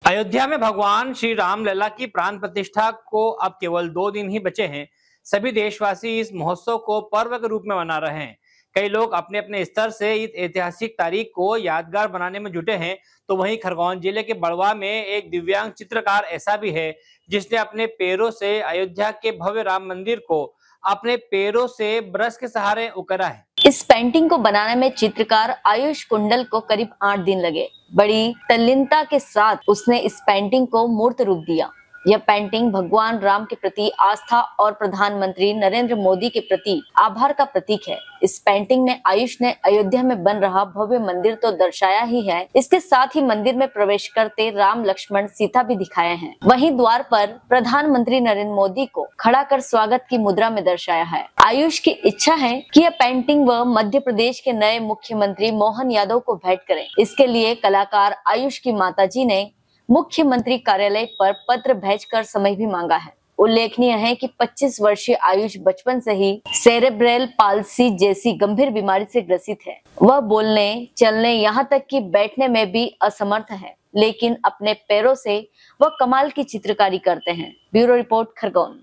अयोध्या में भगवान श्री राम लला की प्राण प्रतिष्ठा को अब केवल 2 दिन ही बचे हैं। सभी देशवासी इस महोत्सव को पर्व के रूप में मना रहे हैं। कई लोग अपने अपने स्तर से इस ऐतिहासिक तारीख को यादगार बनाने में जुटे हैं, तो वहीं खरगोन जिले के बड़वा में एक दिव्यांग चित्रकार ऐसा भी है जिसने अपने पैरों से अयोध्या के भव्य राम मंदिर को अपने पैरों से ब्रश के सहारे उकेरा है। इस पेंटिंग को बनाने में चित्रकार आयुष कुंडल को करीब 8 दिन लगे। बड़ी तल्लीनता के साथ उसने इस पेंटिंग को मूर्त रूप दिया। यह पेंटिंग भगवान राम के प्रति आस्था और प्रधानमंत्री नरेंद्र मोदी के प्रति आभार का प्रतीक है। इस पेंटिंग में आयुष ने अयोध्या में बन रहा भव्य मंदिर तो दर्शाया ही है, इसके साथ ही मंदिर में प्रवेश करते राम लक्ष्मण सीता भी दिखाए हैं। वहीं द्वार पर प्रधानमंत्री नरेंद्र मोदी को खड़ा कर स्वागत की मुद्रा में दर्शाया है। आयुष की इच्छा है कि यह पेंटिंग वह मध्य प्रदेश के नए मुख्यमंत्री मोहन यादव को भेंट करें। इसके लिए कलाकार आयुष की माताजी ने मुख्यमंत्री कार्यालय पर पत्र भेजकर समय भी मांगा है। उल्लेखनीय है कि 25 वर्षीय आयुष बचपन से ही सेरेब्रल पाल्सी जैसी गंभीर बीमारी से ग्रसित है। वह बोलने, चलने, यहाँ तक कि बैठने में भी असमर्थ है, लेकिन अपने पैरों से वह कमाल की चित्रकारी करते हैं। Bureau report, Khargone.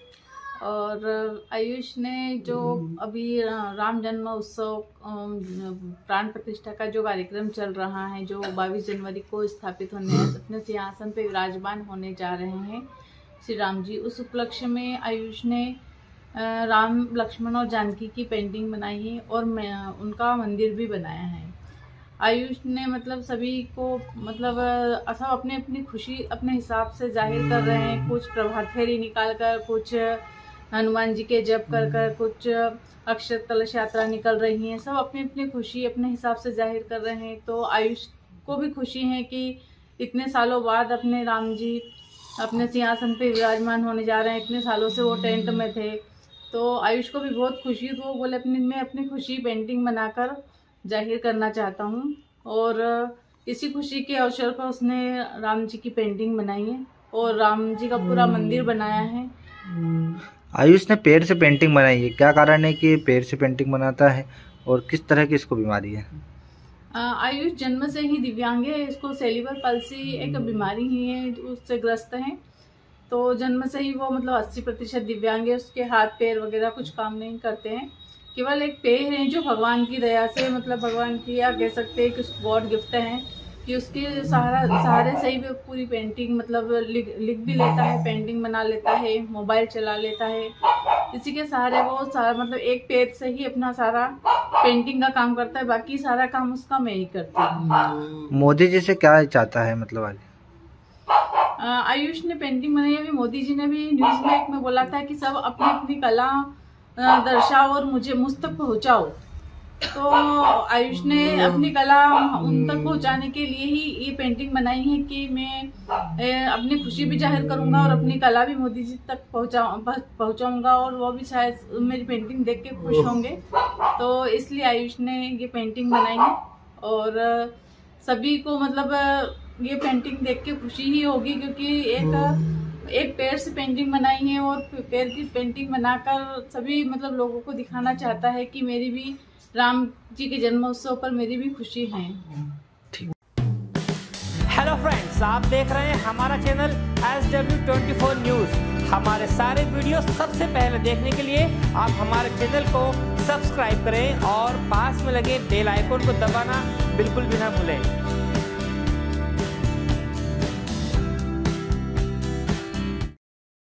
और आयुष ने जो अभी राम जन्म उत्सव प्राण प्रतिष्ठा का जो कार्यक्रम चल रहा है, जो 22 जनवरी को स्थापित होने अपने सिंहासन पे विराजमान होने जा रहे हैं श्री राम जी, उस उपलक्ष्य में आयुष ने राम, लक्ष्मण और जानकी की पेंटिंग बनाई है और उनका मंदिर भी बनाया है। आयुष ने मतलब सभी को मतलब सब अपने अपनी खुशी अपने हिसाब से जाहिर कर रहे हैं। कुछ प्रभात फेरी निकाल कर, कुछ हनुमान जी के जप कर कर, कुछ अक्षर कलश यात्रा निकल रही हैं। सब अपनी अपनी खुशी अपने हिसाब से जाहिर कर रहे हैं। तो आयुष को भी खुशी है कि इतने सालों बाद अपने राम जी अपने सिंहासन पे विराजमान होने जा रहे हैं। इतने सालों से वो टेंट में थे, तो आयुष को भी बहुत खुशी। तो वो बोले मैं अपनी खुशी पेंटिंग बनाकर जाहिर करना चाहता हूँ। और इसी खुशी के अवसर पर उसने राम जी की पेंटिंग बनाई है और राम जी का पूरा मंदिर बनाया है। आयुष ने पैर से पेंटिंग बनाई है, क्या कारण है कि पैर से पेंटिंग बनाता है और किस तरह की इसको बीमारी है? आयुष जन्म से ही दिव्यांग है। इसको सेरेब्रल पाल्सी एक बीमारी ही है, उससे ग्रस्त है। तो जन्म से ही वो मतलब 80% दिव्यांग है। उसके हाथ पैर वगैरह कुछ काम नहीं करते हैं। केवल एक पैर है जो भगवान की दया से, मतलब भगवान की या कह सकते हैं कि गॉड गिफ्ट है कि उसके सहारे से ही पूरी पेंटिंग मतलब लिख भी लेता है, पेंटिंग बना लेता है, मोबाइल चला लेता है। इसी के सहारे वो सारा मतलब एक पैर से ही अपना सारा पेंटिंग का काम करता है। बाकी सारा काम उसका मैं ही करती हूँ। मोदी जी से क्या चाहता है मतलब आयुष ने पेंटिंग बनाई। अभी मोदी जी ने भी न्यूज में एक में बोला था कि सब अपनी अपनी कला दर्शाओ और मुझ तक पहुँचाओ। तो आयुष ने अपनी कला उन तक पहुंचाने के लिए ही ये पेंटिंग बनाई है कि मैं अपनी खुशी भी जाहिर करूंगा और अपनी कला भी मोदी जी तक पहुंचाऊंगा और वो भी शायद मेरी पेंटिंग देख के खुश होंगे। तो इसलिए आयुष ने ये पेंटिंग बनाई है और सभी को मतलब ये पेंटिंग देख के खुशी ही होगी, क्योंकि एक पैर से पेंटिंग बनाई है और पैर की पेंटिंग बनाकर सभी मतलब लोगों को दिखाना चाहता है कि मेरी भी राम जी के जन्मोत्सव पर मेरी भी खुशी है। हेलो फ्रेंड्स, आप देख रहे हैं हमारा चैनल SW24 न्यूज। हमारे सारे वीडियो सबसे पहले देखने के लिए आप हमारे चैनल को सब्सक्राइब करें और पास में लगे बेल आइकन को दबाना बिल्कुल भी ना भूलें।